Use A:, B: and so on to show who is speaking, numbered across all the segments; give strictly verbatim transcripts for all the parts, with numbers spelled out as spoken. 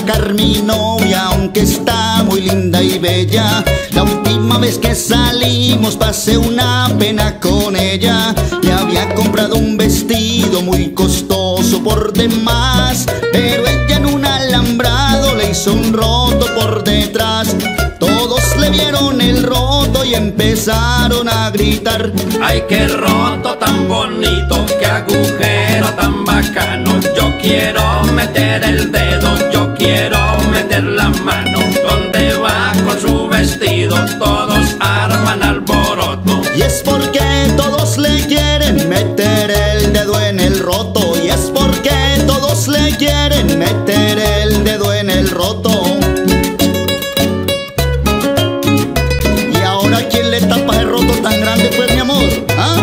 A: sacar mi novia, aunque está muy linda y bella. La última vez que salimos pasé una pena con ella. Le había comprado un vestido muy costoso por demás, pero ella en un alambrado le hizo un roto por detrás. Todos le vieron el roto y empezaron a gritar:
B: ¡ay, qué roto tan bonito! ¡Qué agujero tan bacano! Yo quiero meter el dedo, yo quiero meter la mano. ¿Dónde va con su vestido? Todos arman alboroto.
A: Y es porque todos le quieren meter el dedo en el roto. Y es porque todos le quieren meter el dedo en el roto. Y ahora, ¿quién le tapa el roto tan grande, pues, mi amor? ¿Ah?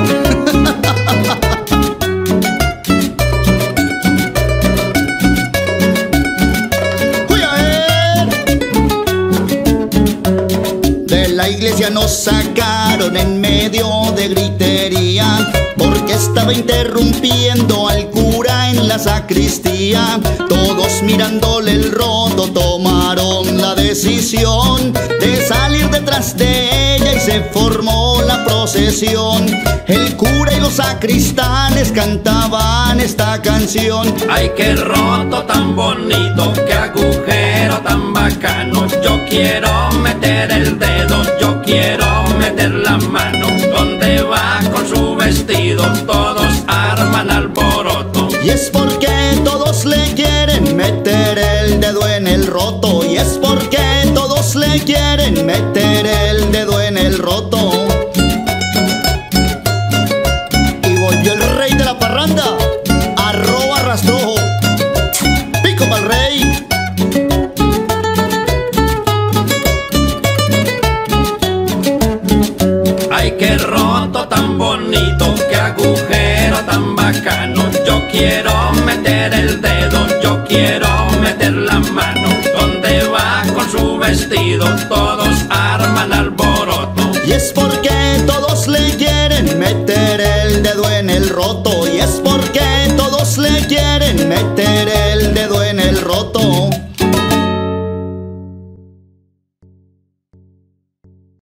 A: La iglesia nos sacaron en medio de gritería, porque estaba interrumpiendo al cura en la sacristía. Todos mirándole el roto tomaron la decisión de salir detrás de ella y se formó la procesión. El cura y los sacristanes cantaban esta canción:
B: ¡ay, qué roto tan bonito! ¡Qué agujero tan bacano! Yo quiero meter el dedo, yo quiero meter la mano. ¿Dónde va con su vestido? Todos arman alboroto.
A: Y es porque todos le quieren meter el dedo en el roto. Y es porque todos le quieren meter el dedo en el roto. Y volvió el rey de la parranda, arroba rastrojo, pico pa'l rey.
B: ¡ay, qué roto tan bonito! ¡Qué agujero tan bacano! Yo quiero meter el dedo, yo quiero meter la mano. ¿Dónde va con su vestido? Todos arman alboroto.
A: Y es porque todos le quieren meter el dedo en el roto. Y es porque todos le quieren meter el